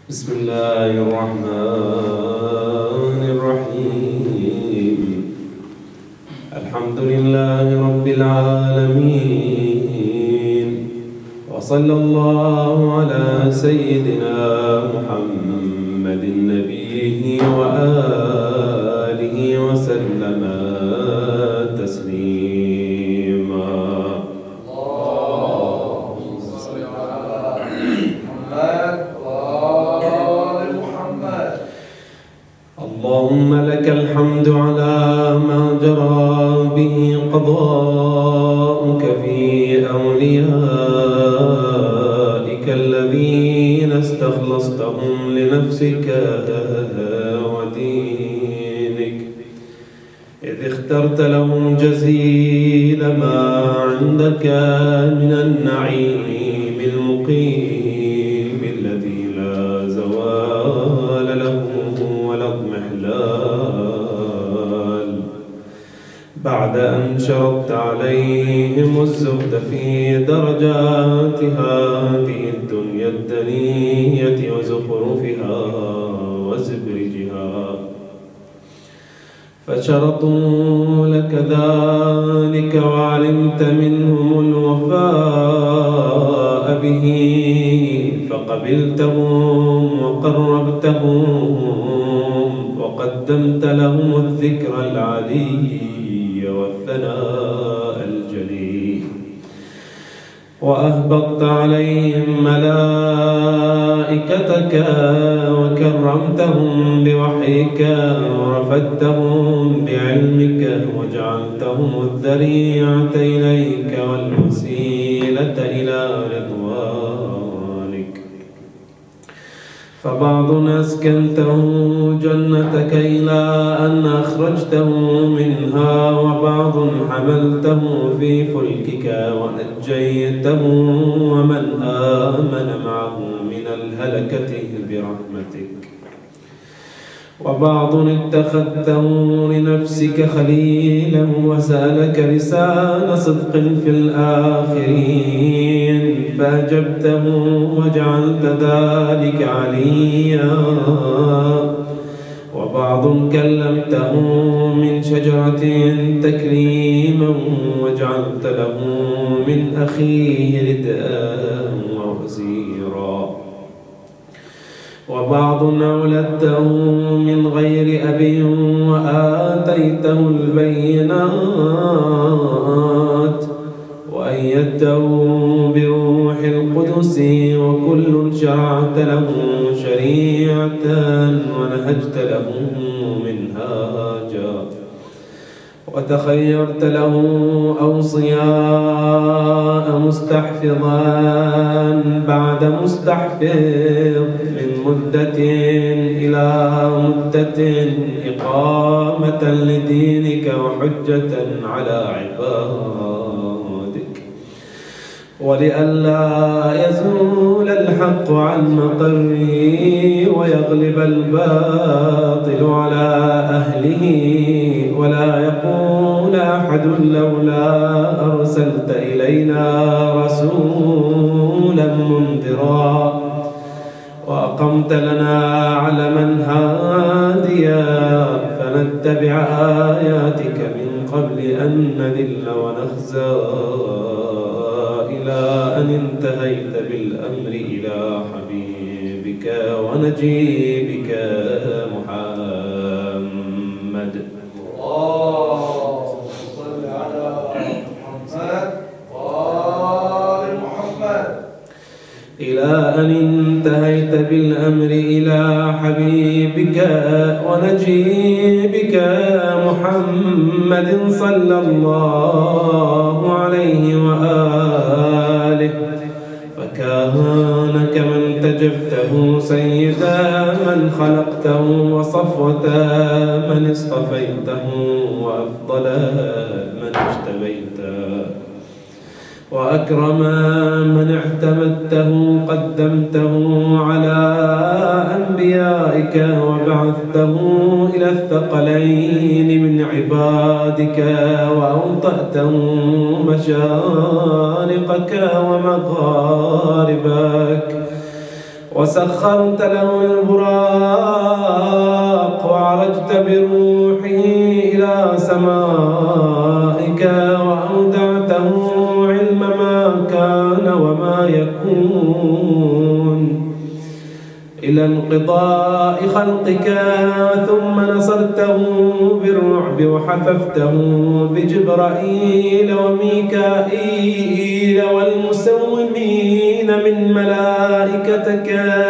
بسم الله الرحمن الرحيم. الحمد لله رب العالمين، وصلى الله على سيدنا محمد نبيه وآله وسلم تسليما. اللهم صل على محمد وآل محمد. اللهم لك الحمد على ما جرى به قضاؤك في أوليائك الذين استخلصتهم لنفسك ودينك، إذ اخترت لهم جزيل ما عندك من النعيم المقيم الذي لا زوال له ولا اضمحلال، بعد أن شرطت عليهم الزهد في درجات هذه الدنيا الدنية وزخرفها وزبرجها، فشرطوا لك ذلك وعلمت منهم الوفاء به، فقبلتهم وقربتهم وقدمت لهم الذكر العلي والثناء الجليل، وأهبطت عليهم ملائكتك وكرمتهم بوحيك ورفدتهم بعلمك وجعلتهم الذريعة إليك والوسيلة إلى رضوانك، فبعض أسكنته جنتك إلى أن أخرجته منها، وبعض حملته في فلكك ونجيته ومن آمن معه من الهلكة برحمتك، وبعض اتخذته لنفسك خليلا وسألك لسان صدق في الآخرين فأجبته وجعلت ذلك عليا، وبعض كلمته من شجرة تكريما وجعلت له من أخيه رداء ووزيرا، وبعض أولدته من غير أب وآتيته البينات وأيدته بروح القدس، وكل شرعت له شريعة ونهجت له منهاجا، وتخيرت له أوصياء مستحفظا بعد مستحفظ من مدة إلى مدة إقامة لدينك وحجة على عبادك، ولئلا يزول الحق عن مقره ويغلب الباطل على أهله، ولا يقول أحد لولا أرسلت إلينا رسولا منذرا وأقمت لنا علما هاديا فنتبع آياتك من قبل أن نذل ونخزى، إلى أن انتهيت بالأمر إلى حبيبك ونجيبك محمد. اللهم صل على محمد وآل محمد. إلى أن انتهيت بالأمر إلى حبيبك ونجيبك محمد صلى الله عليه وآله، فكان كمن تجبته سيدا من خلقته وصفوة من اصطفيته وأفضل من اجتبيته، وأكرم من اعتمدته قدمته على أنبيائك وبعثته إلى الثقلين من عبادك وأوطأته مشارقك ومغاربك وسخرت له البراق وعرجت بروحه إلى سمائك وأودعته علم ما كان وما يكون إلى انقضاء خلقك، ثم نصرته بالرعب وحففته بجبرائيل وميكائيل والمسومين من ملائكتك،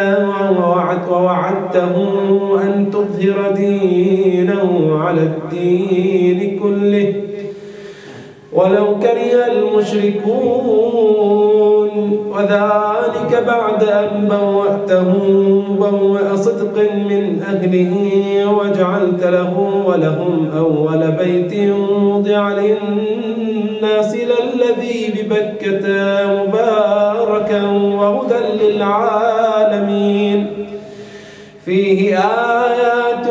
ووعدته أن تظهر دينه على الدين كله ولو كره المشركون، وذلك بعد أن بوأته مبوأ صدق من أهله، وجعلت له ولهم أول بيت وضع للناس للذي ببكة مباركا وهدى للعالمين، فيه آيات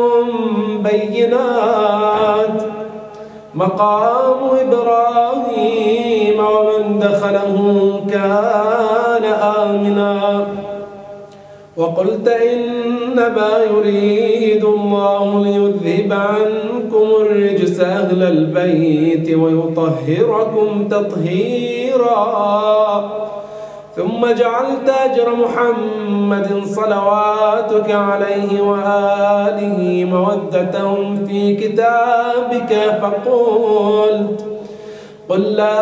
بينات مقام إبراهيم ومن دخله كان آمنا. وقلت إنما يريد الله ليذهب عنكم الرجس أهل البيت ويطهركم تطهيرا، ثم جعلت أجر محمد صلواتك عليه وآله مودة في كتابك، فقلت قل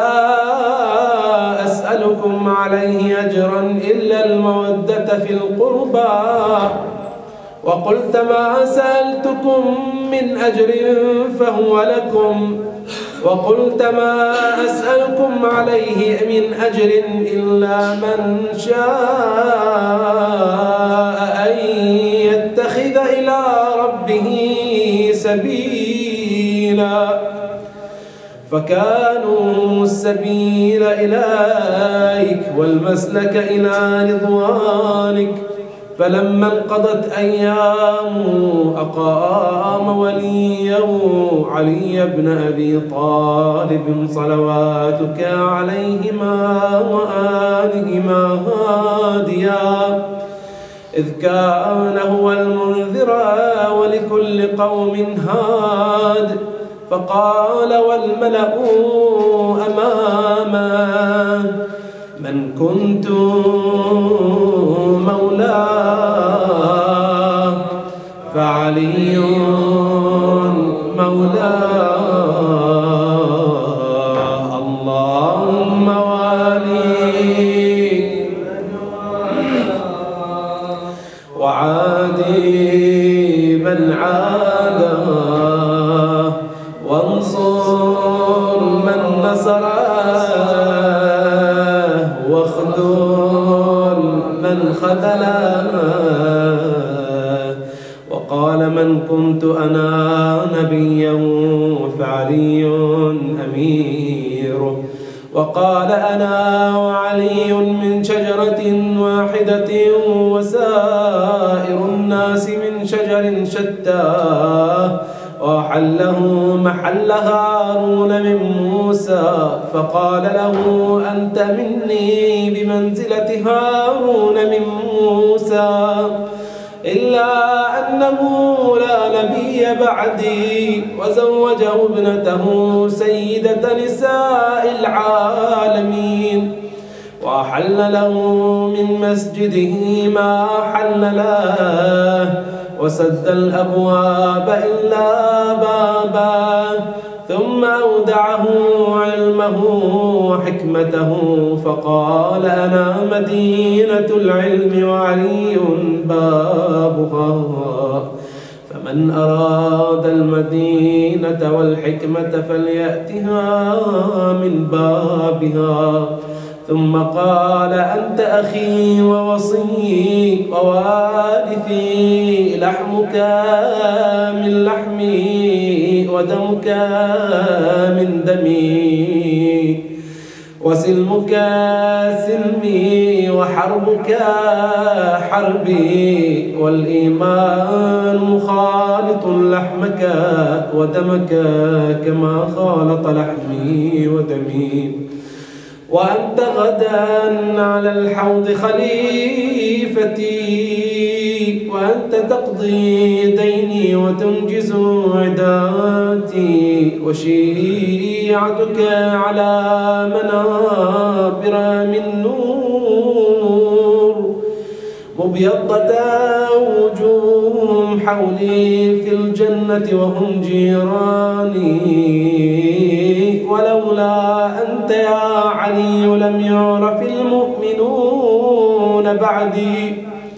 لا أسألكم عليه أجرا إلا المودة في القربى، وقلت ما سألتكم من أجر فهو لكم، وقلت ما أسألكم عليه من أجر إلا من شاء أن يتخذ إلى ربه سبيلا، فكانوا السبيل إليك والمسلك إلى رضوانك. فلما انقضت أيامه أقام وليه علي بن أبي طالب صلواتك عليهما وآلهما هاديا، إذ كان هو المنذر ولكل قوم هاد، فقال والملأ أمامه من كنت مولاه فعلي مولاه، اللهم والي وعادي من عاداه، وانصر من نصره، واخذل من خذله. وقال من كنت أنا نبيا فعلي أميره، وقال أنا وعلي من شجرة واحدة وسائر الناس من شجر شتى، وحله محل هارون من موسى، فقال له أنت مني بمنزلة هارون من موسى، إلا أنه لا نبي بعدي، وزوجه ابنته سيدة نساء العالمين، وأحل له من مسجده ما حل له، وسد الأبواب إلا بابا، ثم أودعه علمه وحكمته، فقال أنا مدينة العلم وعلي بابها، فمن أراد المدينة والحكمة فليأتها من بابها. ثم قال أنت أخي ووصي ووارثي، لحمك من لحمي ودمك من دمي، وسلمك سلمي وحربك حربي، والإيمان مخالط لحمك ودمك كما خالط لحمي ودمي. وأنت غدا على الحوض خليفتي، وأنت تقضي ديني وتنجز عداتي، وشيعتك على منابر من نور، مبيضة وجوههم حولي في الجنة وهم جيراني، ولولا أنت يا علي لم يعرف المؤمنون بعدي،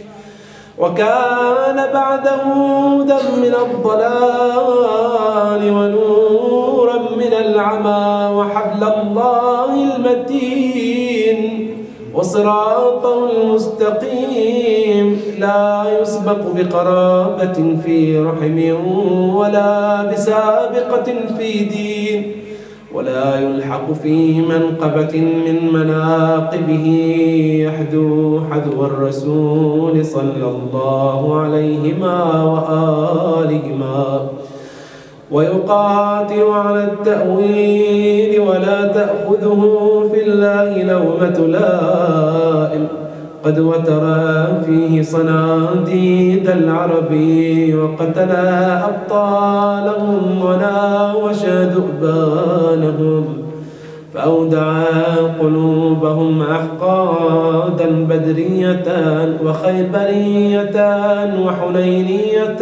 وكان بعده هدى من الضلال ونورا من العمى، وحبل الله المتين وصراطه المستقيم، لا يسبق بقرابة في رحم ولا بسابقة في دين، ولا يلحق في منقبة من مناقبه يحذو حذو الرسول صلى الله عليهما وآلهما، ويقاتل على التأويل ولا تأخذه في الله لومة لائم، قد وترى فيه صناديد العرب، وقتل أبطالهم وناوش ذؤبانهم، فأودع قلوبهم أحقادا بدرية وخيبرية وحنينية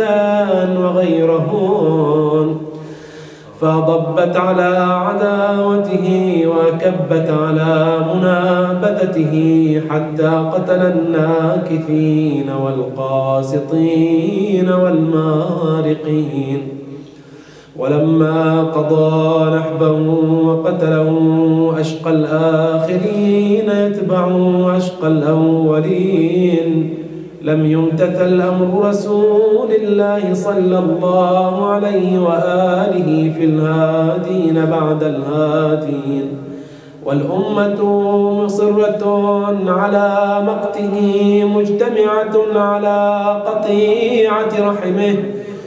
وغيرهن، فضبت على عداوته وكبت على منابذته، حتى قتل الناكثين والقاسطين والمارقين. ولما قضى نحبه وقتله أشقى الآخرين يتبع أشقى الأولين، لم يمتثل أمر رسول الله صلى الله عليه وآله في الهادين بعد الهادين، والأمة مصرة على مقته مجتمعة على قطيعة رحمه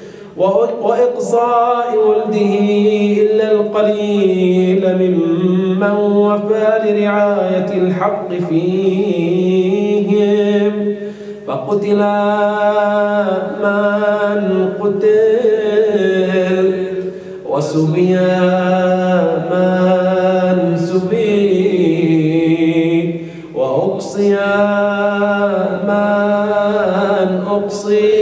وإقصاء ولده، إلا القليل ممن وفى لرعاية الحق فيهم، فقتل من قتل وسبي من سبي، وأقصي من أقصي،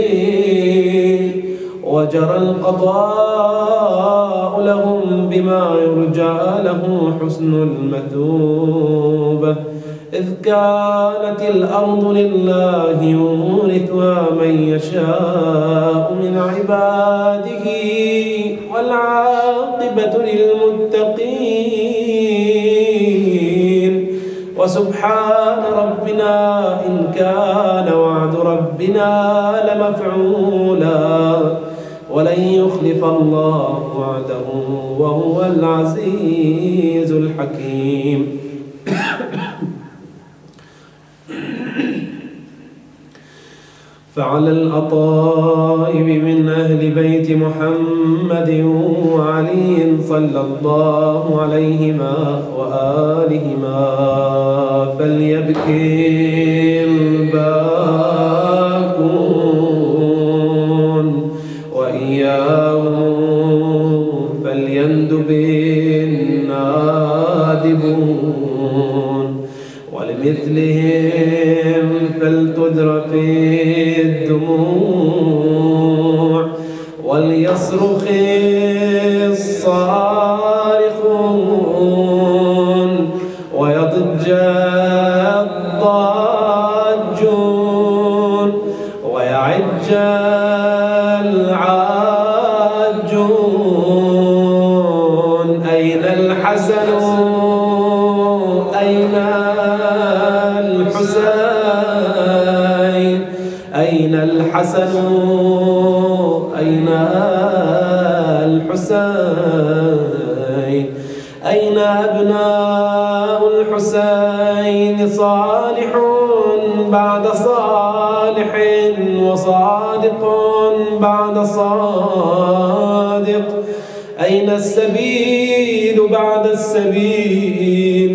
وجرى القضاء لهم بما يرجى له حسن المثوبة، إذ كانت الأرض لله يورثها من يشاء من عباده، والعاقبة للمتقين، وسبحان ربنا إن كان وعد ربنا لمفعولا، ولن يخلف الله وعده وهو العزيز الحكيم. فعلى الأطائب من أهل بيت محمد وعلي صلى الله عليهما وآلهما فليبكي الباكون، وإياهم فليندب النادبون، ولمثلهم فلتدر في الدموع، وليصرخ الصارخون، ويضج الضاجون، ويعج العاجون. أين الحسن أين الحسين، أين الحسن أين الحسين، أين أبناء الحسين، صالح بعد صالح، وصادق بعد صادق، أين السبيل بعد السبيل،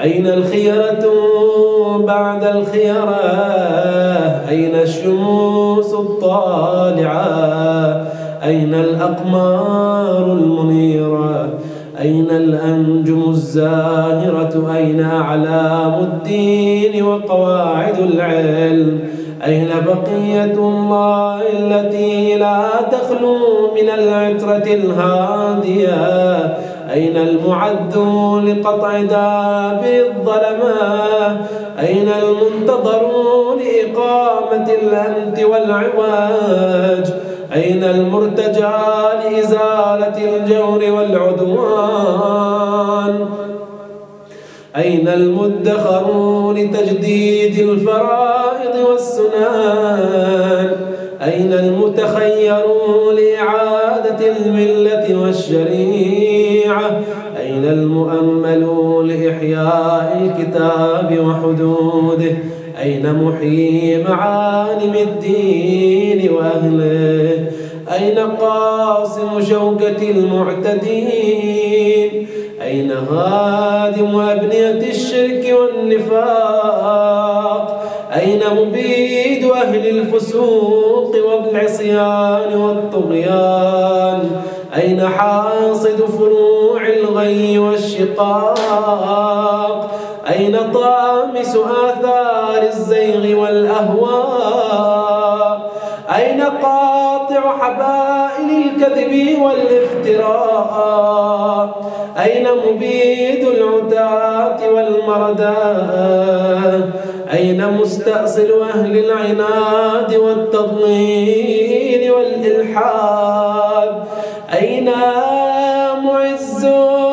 أين الخيرة بعد الخيرة؟ أين الشموس الطالعة؟ أين الأقمار المنيرة؟ أين الأنجم الزاهرة؟ أين أعلام الدين وقواعد العلم؟ أين بقية الله التي لا تخلو من العترة الهادية؟ أين المعد لقطع دابر الظلمة؟ أين المنتظر لإقامة الأمت والعواج؟ أين المرتجى لإزالة الجور والعدوان؟ أين المدخر لتجديد الفرائض والسنن؟ أين المتخير لإعادة الملة والشريعة؟ أين المؤمل لإحياء الكتاب وحدوده؟ أين محيي معالم الدين وأهله؟ أين قاصم شوكة المعتدين؟ أين هادم أبنية الشرك والنفاق؟ أين مبيد أهل الفسوق والعصيان والطغيان؟ أين حاصد فروع الغي والشقاق؟ أين طامس آثار الزيغ والأهواء؟ أين قاطع حبائل الكذب والافتراء؟ أين مبيد العتاة والمرداء؟ أين مستأصل أهل العناد والتضليل والإلحاد؟ أين معز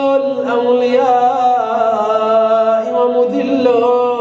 الأولياء ومذل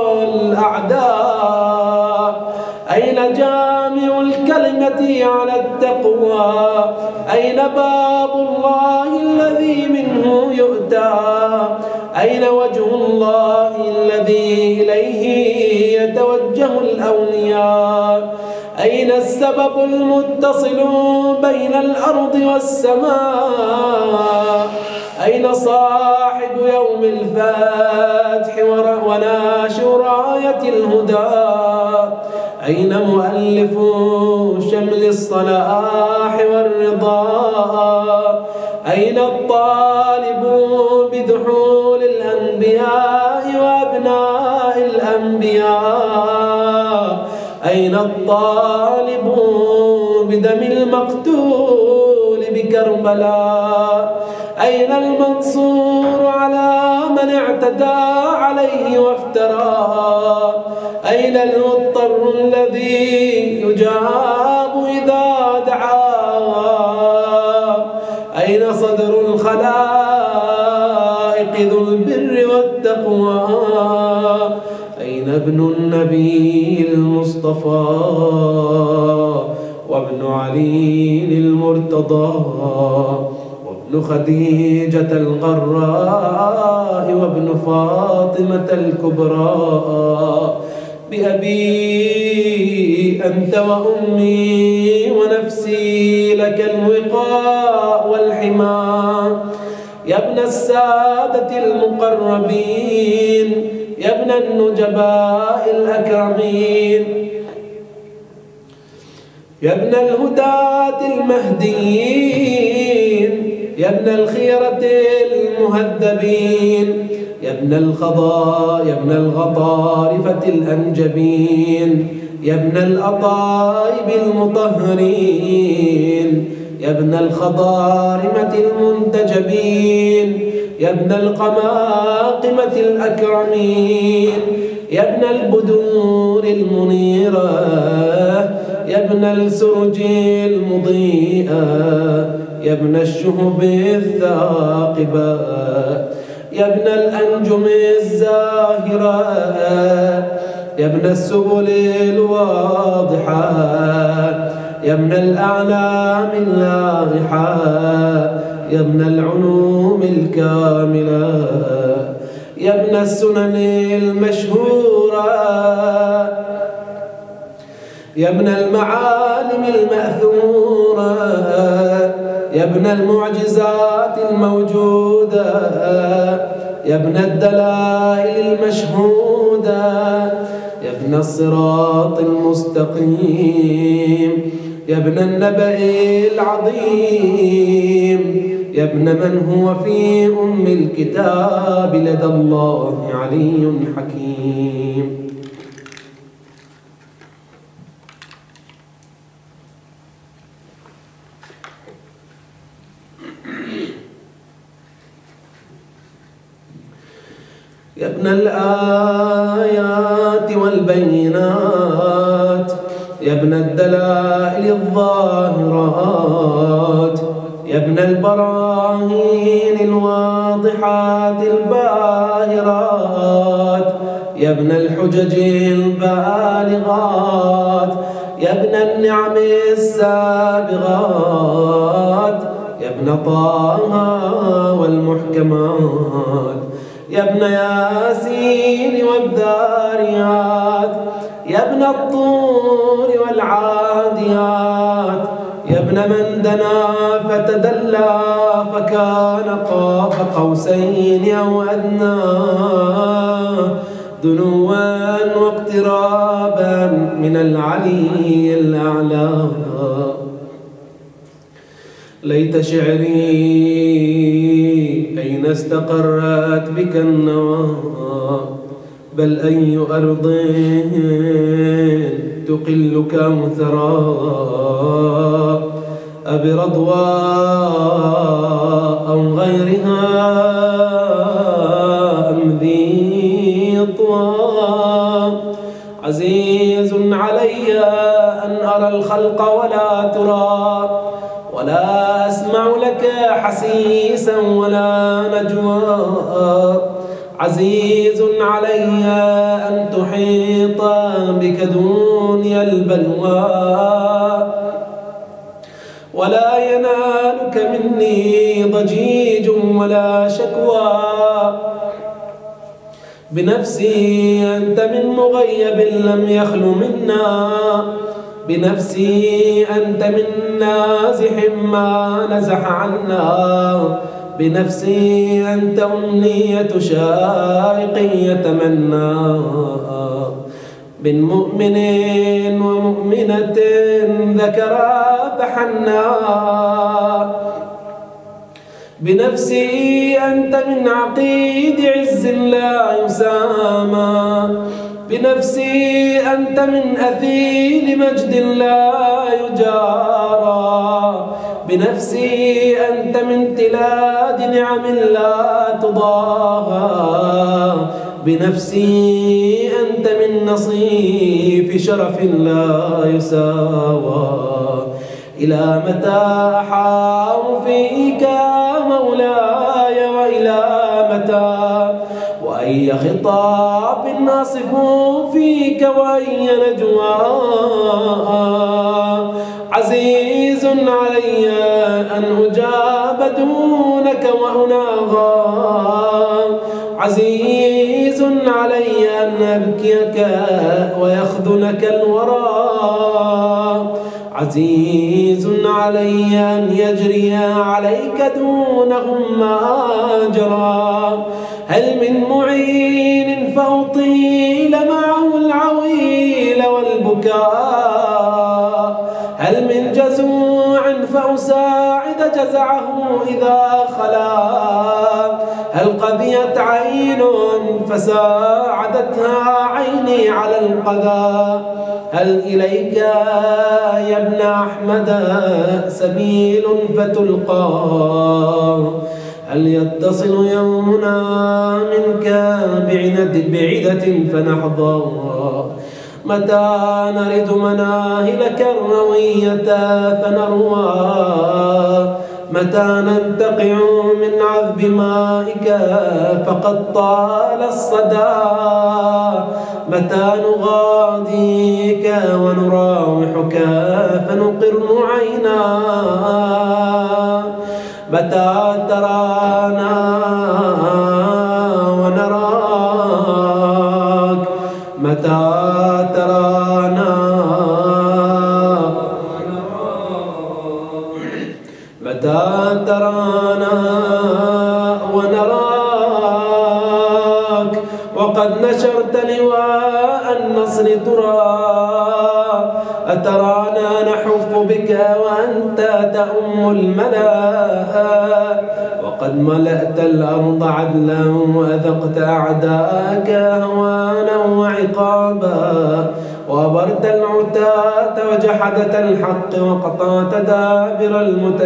الأعداء؟ أين جامع الكلمة على التقوى؟ أين باب الله الذي منه يؤتى؟ أين وجه الله الذي إليه يتوجه الأولياء؟ أين السبب المتصل بين الأرض والسماء؟ أين صاحب يوم الفتح وناشر راية الهدى؟ أين مؤلف شمل الصلاح والرضا؟ أين الطالب بذحول الأنبياء وأبناء الأنبياء؟ أين الطالب بدم المقتول بكربلاء؟ أين المنصور على من اعتدى عليه وافترى؟ أين المضطر الذي يجاب إذا دعاه؟ أين صدر الخلائق ذو البر والتقوى؟ أين ابن النبي المصطفى وابن علي المرتضى وابن خديجة الغراء وابن فاطمة الكبرى؟ بأبي أنت وأمي ونفسي لك الوقاء والحمى، يا ابن السادة المقربين، يا ابن النجباء الأكرمين، يا ابن الهداة المهديين، يا ابن الخيرة المهذبين، يا ابن الغطارفة الأنجبين، يا ابن الأطايب المطهرين، يا ابن الخضارمة المنتجبين، يا ابن القماقمة الأكرمين، يا ابن البدور المنيرة، يا ابن السرج المضيئة، يا ابن الشهب الثاقبة، يا ابن الأنجم الزاهرة، يا ابن السبل الواضحة، يا ابن الأعلام اللاضحة، يا ابن العلوم الكاملة، يا ابن السنن المشهورة، يا ابن المعالم المأثورة، يا ابن المعجزات الموجودة، يا ابن الدلائل المشهودة، يا ابن الصراط المستقيم، يا ابن النبأ العظيم، يا ابن من هو في أم الكتاب لدى الله علي حكيم. يا ابن الآيات والبينات، يا ابن الدلائل الظاهرات، يا ابن البراهين الواضحات الباهرات، يا ابن الحجج البالغات، يا ابن النعم السابغات، يا ابن طه والمحكمات، يا ابن ياسين والذاريات، يا ابن الطور والعاديات، يا ابن من دنا فتدلى فكان قاب قوسين أو أدنى، دنوا واقترابا من العلي الأعلى. ليت شعري أين استقرت بك النوى، بل أي أرض تقلك مثرا، أبرضوى أو غيرها أم ذي طوى. عزيز علي أن أرى الخلق ولا ترى، ولا أسمع لك حسيسا ولا نجوى. عزيز علي أن تحيط بك دنيا البلوى، ولا ينالك مني ضجيج ولا شكوى. بنفسي أنت من مغيب لم يخل منا، بنفسي أنت من نازح ما نزح عنا. بنفسي أنت أمنية شائق يتمنى، من مؤمن ومؤمنة ذكرا فحنا. بنفسي أنت من عقيد عز لا يسامى، بنفسي أنت من أثيل مجد لا يجارى. بنفسي أنت من تلاد نعم لا تضاهى. بنفسي أنت من نصيف شرف لا يساوى. إلى متى أحاور فيك يا مولاي، وإلى متى، وأي خطاب ناصف فيك، وأي نجوى. عزيز علي أن أجاب دونك وأناغى، عزيز علي أن أبكيك ويخذلك الورى. عزيز علي أن يجري عليك دونهم ما جرى. هل من معين فأطيل معه العويل والبكاء؟ هل من جزوع فأساعد جزعه إذا خلا؟ هل قضيت عين فساعدتها عيني على القذى؟ هل إليك يا ابن أحمد سبيل فتلقى؟ هل يتصل يومنا منك بعدة فنحظى؟ متى نرد مناهلك الروية فنروى؟ متى ننتقع من عذب مائك فقد طال الصدى؟ متى نغاديك ونراوحك فنقر عينا؟ متى ترانا ونراك؟ متى ترانا متى ترانا ونراك؟ العصر ترى أترانا نحف بك وأنت تأم الملا وقد ملأت الأرض عدلا وأذقت أعداءك هوانا وعقابا وأبرت العتاة وجحدة الحق وقطعت دابر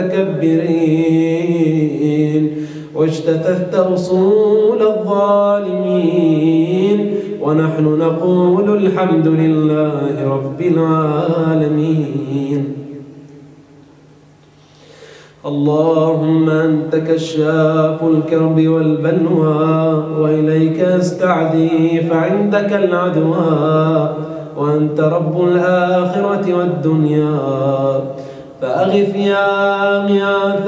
المتكبرين واجتثثت أصول الظالمين ونحن نقول الحمد لله رب العالمين. اللهم أنت كشاف الكرب والبلوى وإليك أستعدي فعندك العدوى وأنت رب الآخرة والدنيا فأغث يا غياث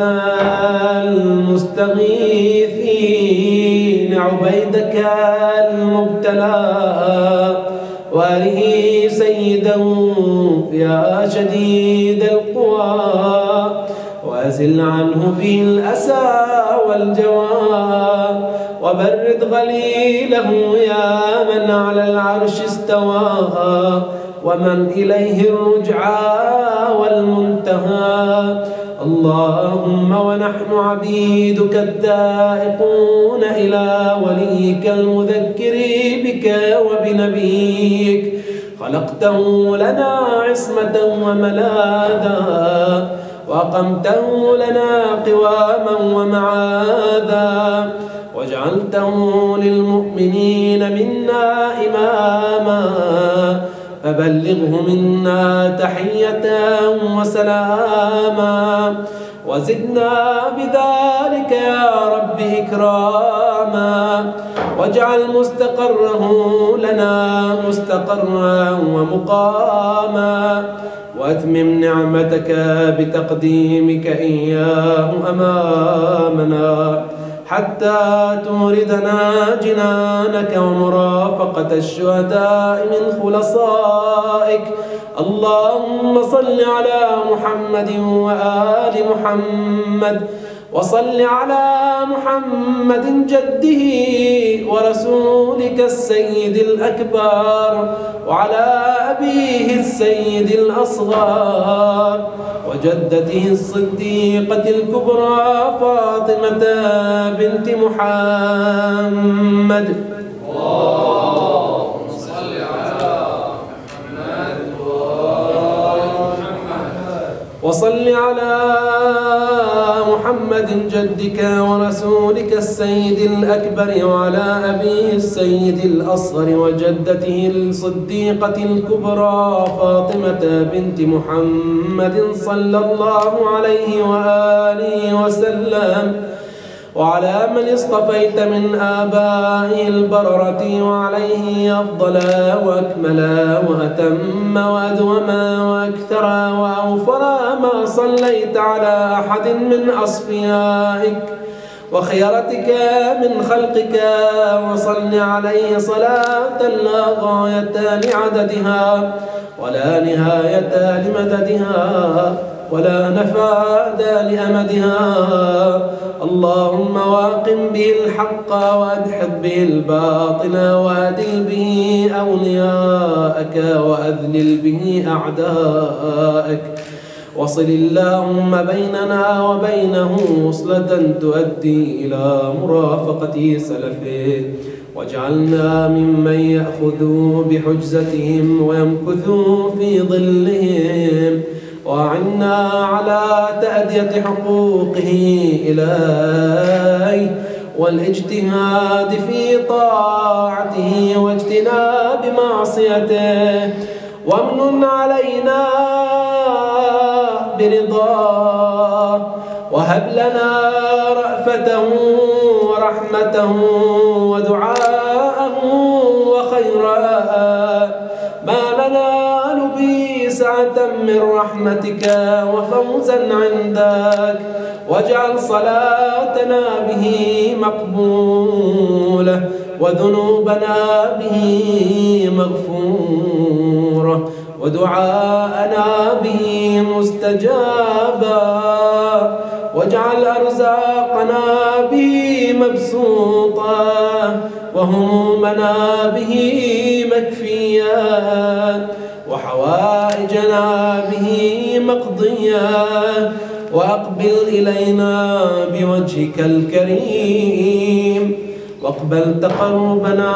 المستغيثين عبيدك المبتلى وآله سيدا يا شديد القوى وأزل عنه به الأسى والجوى وبرد غليله يا من على العرش استوى ومن إليه الرجعى والمنتهى. اللهم ونحن عبيدك التائقون إلى وليك المذكر بك وبنبيك خلقته لنا عصمة وملاذا وأقمته لنا قواما ومعاذا وجعلته للمؤمنين منا إماما فبلغه منا تحية وسلاما وزدنا بذلك يا رب إكراما واجعل مستقره لنا مستقرا ومقاما وأتمم نعمتك بتقديمك إياه أمامنا حتى توردنا جنانك ومرافقة الشهداء من خلصائك. اللهم صل على محمد وآل محمد وصل على محمد جده ورسولك السيد الأكبر وعلى أبيه السيد الأصغر وجدته الصديقة الكبرى فاطمة بنت محمد. اللهم صل على محمد وصل على محمد جدك ورسولك السيد الأكبر وعلى أبيه السيد الأصغر وجدته الصديقة الكبرى فاطمة بنت محمد صلى الله عليه وآله وسلم وعلى من اصطفيت من آبائه البررة وعليه أفضل وأكمل وأتم وأدوم وأكثر وأوفر ما صليت على أحد من أصفيائك وخيرتك من خلقك وصل عليه صلاة لا غاية لعددها ولا نهاية لمددها ولا نفاد لأمدها. اللهم واقم به الحق وأدحض به الباطل وأدل به أولياءك وأذلل به أعداءك وصل اللهم بيننا وبينه وصلة تؤدي إلى مرافقة سلفه واجعلنا ممن يأخذ بحجزتهم ويمكث في ظلهم وأعنا على تأدية حقوقه إليه والاجتهاد في طاعته واجتناب معصيته وامنن علينا برضاه وهب لنا رأفته ورحمته ودعاءه وخيرا ما ننال به سعة من رحمتك وفوزا عندك واجعل صلاتنا به مقبولة وذنوبنا به مغفورة ودعاءنا به مستجابا واجعل أرزاقنا به مبسوطة وهمومنا به مكفية وحوائجنا به مقضية وأقبل إلينا بوجهك الكريم واقبل تقربنا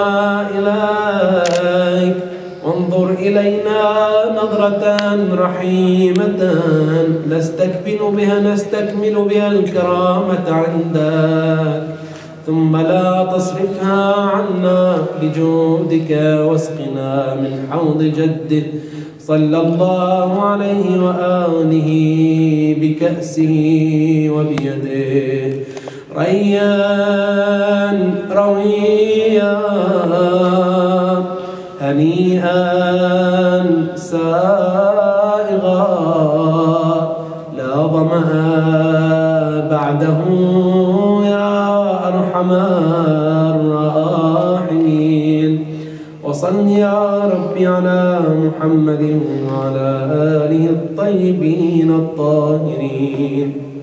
إليك وانظر إلينا نظرة رحيمة نستكمل بها الكرامة عندك ثم لا تصرفها عنا بجودك واسقنا من حوض جده صلى الله عليه وآله بكأسه وبيده ريان رويا هنيئا سائغا لا ظمأ بعده يا أرحم الراحمين وصل يا ربي على محمد وعلى آله الطيبين الطاهرين